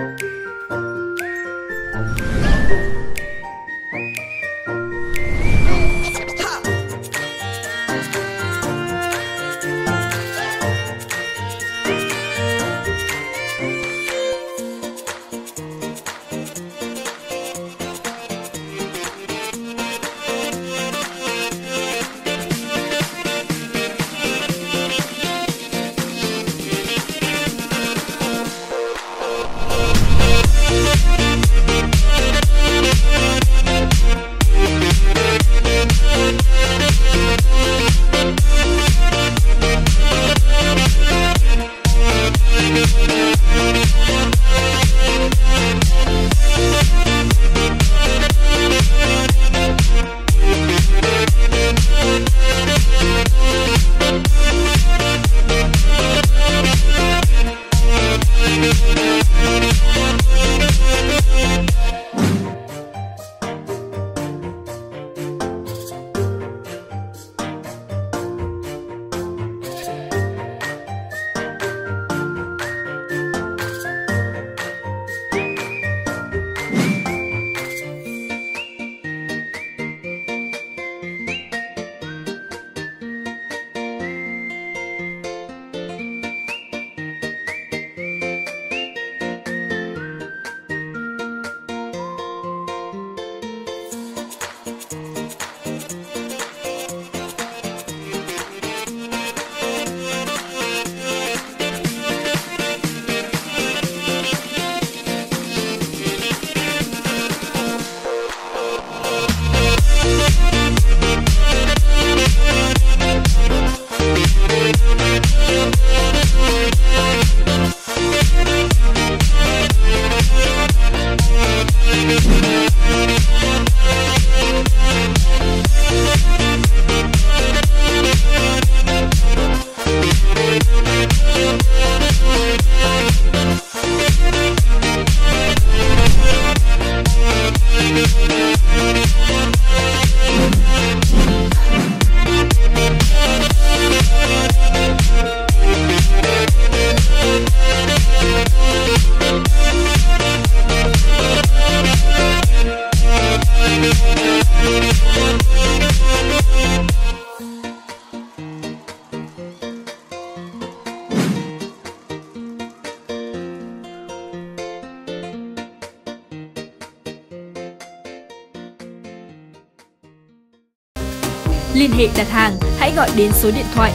Liên hệ đặt hàng, hãy gọi đến số điện thoại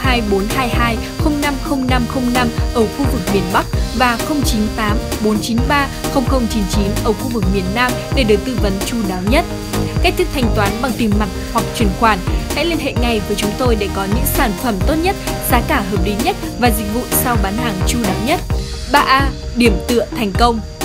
02422 050505 ở khu vực miền Bắc và 098 493 0099 ở khu vực miền Nam để được tư vấn chu đáo nhất. Cách thức thanh toán bằng tiền mặt hoặc chuyển khoản, hãy liên hệ ngay với chúng tôi để có những sản phẩm tốt nhất, giá cả hợp lý nhất và dịch vụ sau bán hàng chu đáo nhất. 3A. Điểm tựa thành công.